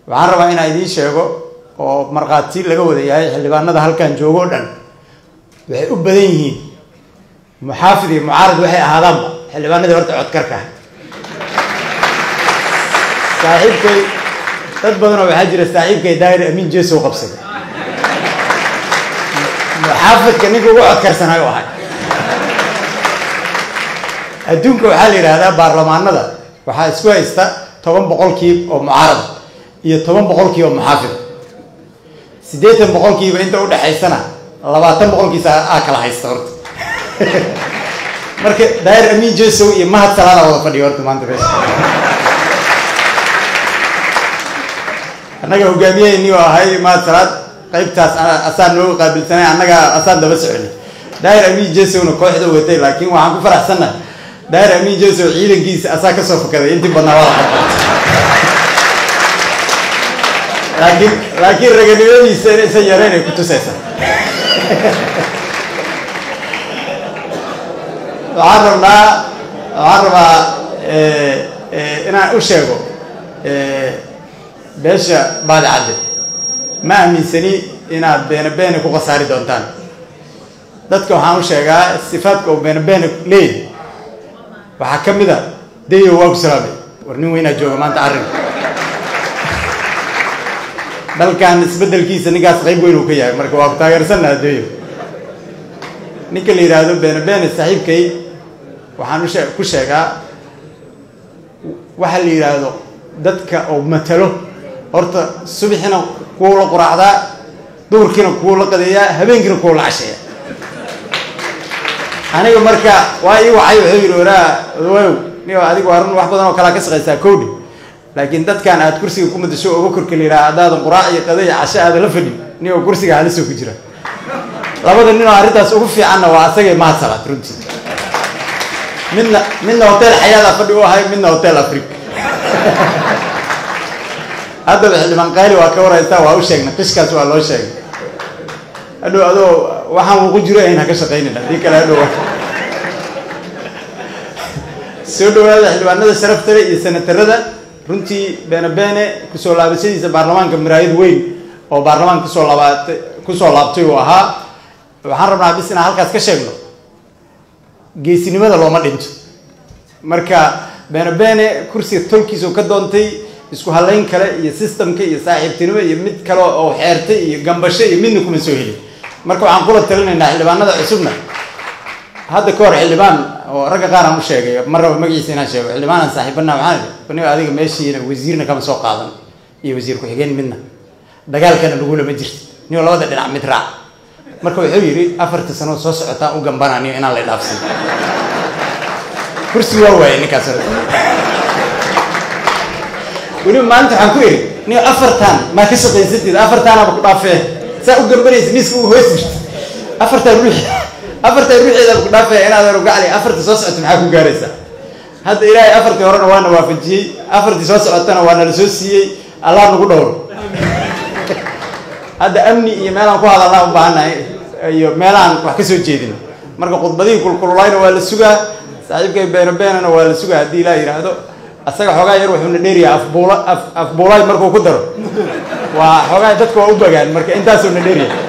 waxaan rabaa inaan idiin sheego oo marqaati laga wada yahay xildhibaanada halkan joogo dhan waxay u badan yihiin muxaafid iyo mucaarad waxay ahaadaanba xildhibaanadii horta codkarka saaxiibkay dad badan oo waxaa jira saaxiibkay daahir amiin jeesow qabsaday muxaafidka ninka ugu codkarsanayo ahay adduunka waxaa la yidhaahdaa baarlamaanada waxaa isku haysta 10% oo mucaarad iyo 10% oo muxaafid 80% inta u dhaxaysana 20% aa kala haysta horta marka daahir amiin jeesow iyo mahad salaada wada fadhiyo horta maanta bees annaga hogaamiyaheenii oo ahay mahad salaad qaybtaas asaan noo qaabilsanay annaga asaan daba soconay daahir amiin jeesowna kooxda watay laakiin waxaan ku faraxsanahay daahir amiin jeesow ciidankiisa asaa ka soo fakaday intii badnaa waa laakiin raganimadiisa inaysan yareen ay ku tusaysaa waxaan rabaa inaan u sheego beesha baadi cadde ma aaminsani inaad beene ku khasaari doontaan dadka waxaan u sheegaa sifaadka uu beene leeyahay waxaa ka mid a dayo waa ku salaamay war nin weynaa jooga maanta arrinka dalkan isbedelkiisa ninkaas qayb weyn uu ka yahay marka waa ku taageersannaha dayo ninka la yidhaahdo beene saaxiibkay waxaan ku sheegaa waxa la yidhaahdo dadka oo matalo horta subaxina kuwa la quraacdaa duurkiina kuwa la qadeeyaa habeenkiina kuwa la casheeya aniga marka waa ii wacay wuxuu yidhi waraa niyo adigu waa run wax badan oo kalaa ka shaqaysaa kowdhi laakiin dadkan aad kursiga ku madasho uga korka la yidhaha haddaadan quraac iyo qada iyo casho aada la fadhi niyo kursiga halisoo ku jira labada nin oo arrintaas ugu fiicanna waa asagay mahad salaad runtii midna hotel xayaada fadhi u ahay midna hotel africa haddaba xildhibaan qaali waa ka waraysaa waa u sheegnay qishkaas waa loo sheegay hadhow adoo waxaan ugu jiro ayn ha ka shaqaynayna dii kale hadhow soo dhawaada xildhibaanada sharafta leh iyo senatarada runtii beene kusoo laabashadiisa baarlamaanka maraayad weyn oo baarlamaanka kusoo laabtay uu ahaa waxaan rabnaa bis inaan halkaas ka sheegno geesinimada looma dhinto marka beene kursiga tolkiisa ka doontay isku halayn kale iyo systemka iyo saaxiibtinimo iyo mid kale oo xeertay iyo gambasho iyo midna kuma soo helin marka waxaan kula talinaynaa xildhibaanada cusubna hadda ka hor xildhibaan oo ragga qaar aan u sheegay mar raba magaciisa inaan sheego xildhibaanaan saaxiibana waxaan idhi niyo adiga meeshiina wasiirna kama soo qaadan iyo wasiir ku-xigeen midna dagaalkana lagulama jirta niyo labada dhinac mid raac marka wuxuu yidhi 4 sano soo socotaan u gambanaa niyo inaan la idhaafsan kursi waa waayay ninkaas weli maanta waxaan ku iri niyo 4 maa ka shaqaysatid 4 aba ku dhaafee saa u gambanaysa miiska u hoos jirta 4 ruuxeeda ku dhaafee inaad hor gacli 4 soo socoto maxaa ku gaaraysaa hadda ilaahay 4 horena waana waafajiyey 4 soo socotana waana la soo siiyey allah nagu dhowro hadda amni iyo meelaan ku hadalnaa u baahannahay iyo meelaan wax ka soo jeedino marka khudbadihii kulkululayna waa la sugaa saaxiibkay beenana waa la sugaa haddii ilaa yidhaahdo asaga xoogaa yar wuxuuna dheeriyaa afbuulay markuu ku daro waa xoogaa dadka waa u bagaan marka intaasuu na dheeriya